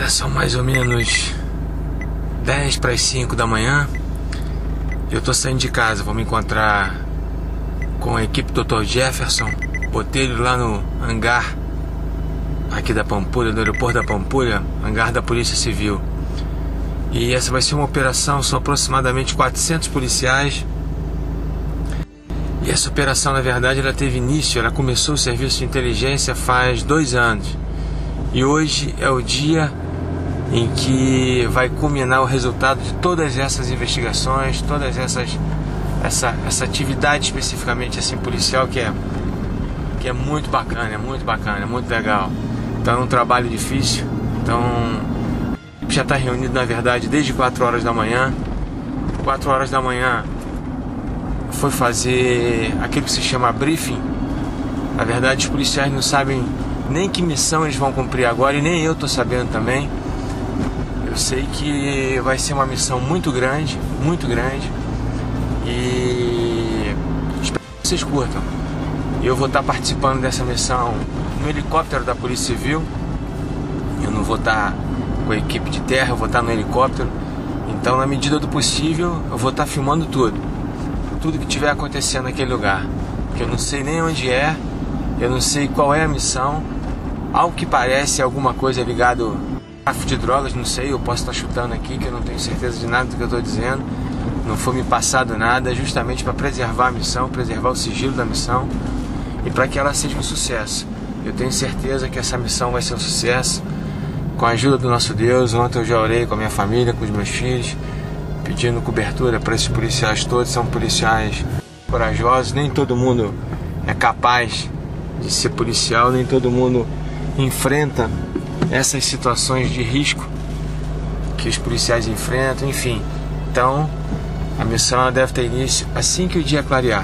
São mais ou menos 10 para as 5 da manhã. Eu tô saindo de casa, vou me encontrar com a equipe do Dr. Jefferson Botelho lá no hangar aqui da Pampulha, do aeroporto da Pampulha, hangar da Polícia Civil. E essa vai ser uma operação, são aproximadamente 400 policiais. E essa operação, na verdade, ela teve início, ela começou o serviço de inteligência faz 2 anos. E hoje é o dia em que vai culminar o resultado de todas essas investigações, todas essa atividade especificamente assim policial que é muito bacana, é muito legal. Então é um trabalho difícil. Então a equipe já está reunido, na verdade, desde 4 horas da manhã. 4 horas da manhã foi fazer aquilo que se chama briefing. Na verdade, os policiais não sabem nem que missão eles vão cumprir agora, e nem eu estou sabendo também. Eu sei que vai ser uma missão muito grande, e espero que vocês curtam. Eu vou estar participando dessa missão no helicóptero da Polícia Civil. Eu não vou estar com a equipe de terra, eu vou estar no helicóptero. Então, na medida do possível, eu vou estar filmando tudo que estiver acontecendo naquele lugar, que eu não sei nem onde é, eu não sei qual é a missão. Ao que parece alguma coisa ligada ao tráfico de drogas, não sei, eu posso estar chutando aqui, que eu não tenho certeza de nada do que eu estou dizendo. Não foi me passado nada, justamente para preservar a missão, preservar o sigilo da missão e para que ela seja um sucesso. Eu tenho certeza que essa missão vai ser um sucesso, com a ajuda do nosso Deus. Ontem eu já orei com a minha família, com os meus filhos, pedindo cobertura para esses policiais todos. São policiais corajosos, nem todo mundo é capaz de ser policial, nem todo mundo enfrenta essas situações de risco que os policiais enfrentam, enfim. Então, a missão ela deve ter início assim que o dia clarear.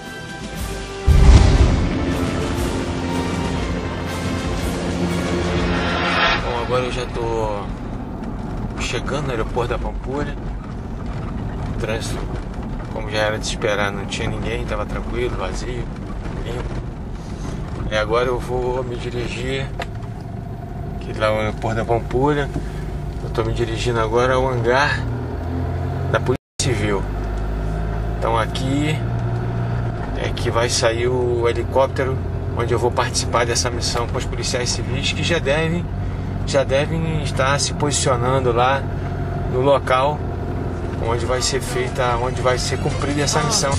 Bom, agora eu já estou chegando no aeroporto da Pampulha. O trânsito, como já era de esperar, não tinha ninguém, estava tranquilo, vazio, limpo. E agora eu vou me dirigir aqui lá no aeroporto da Pampulha. Eu estou me dirigindo agora ao hangar da Polícia Civil. Então aqui é que vai sair o helicóptero onde eu vou participar dessa missão com os policiais civis, que já devem estar se posicionando lá no local onde vai ser feita, onde vai ser cumprida essa missão.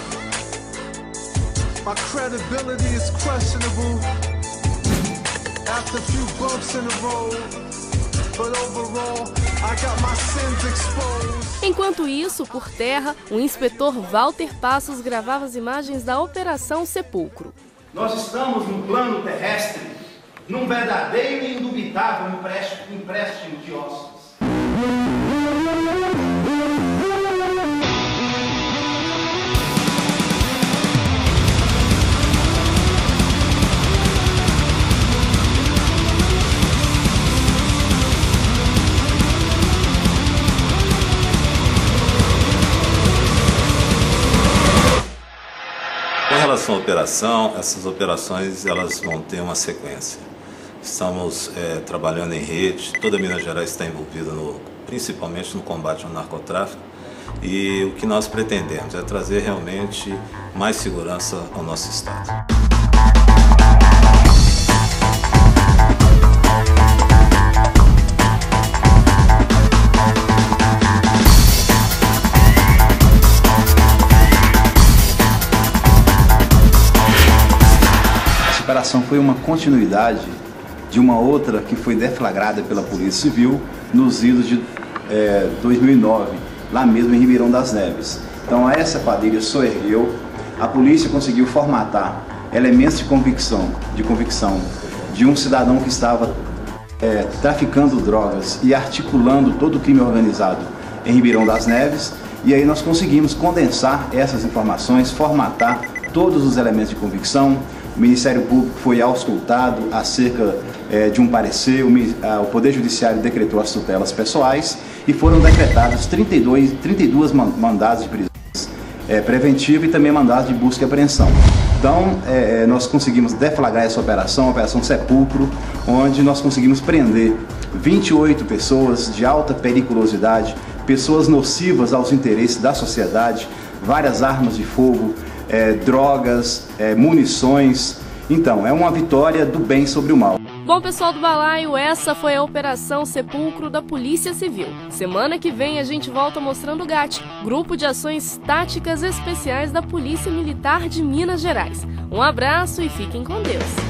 My credibility is questionable after a few bumps in the road, but overall I got my sins exposed. Enquanto isso, por terra, o inspetor Walter Passos gravava as imagens da Operação Sepulcro. Nós estamos no plano terrestre, num verdadeiro e indubitável empréstimo de ossos. Com relação à operação, essas operações elas vão ter uma sequência. Estamos trabalhando em rede, toda Minas Gerais está envolvida principalmente no combate ao narcotráfico, e o que nós pretendemos é trazer realmente mais segurança ao nosso estado. Essa operação foi uma continuidade de uma outra que foi deflagrada pela Polícia Civil nos idos de 2009, lá mesmo em Ribeirão das Neves. Então essa quadrilha soergueu, a polícia conseguiu formatar elementos de convicção de um cidadão que estava traficando drogas e articulando todo o crime organizado em Ribeirão das Neves, e aí nós conseguimos condensar essas informações, formatar todos os elementos de convicção. O Ministério Público foi auscultado acerca de um parecer, o Poder Judiciário decretou as tutelas pessoais e foram decretados 32 mandados de prisão preventiva e também mandados de busca e apreensão. Então, nós conseguimos deflagrar essa operação, a Operação Sepulcro, onde nós conseguimos prender 28 pessoas de alta periculosidade, pessoas nocivas aos interesses da sociedade, várias armas de fogo, drogas, munições. Então, é uma vitória do bem sobre o mal. Bom, pessoal do Balaio, essa foi a Operação Sepulcro da Polícia Civil. Semana que vem a gente volta mostrando o GAT, Grupo de Ações Táticas Especiais da Polícia Militar de Minas Gerais. Um abraço e fiquem com Deus.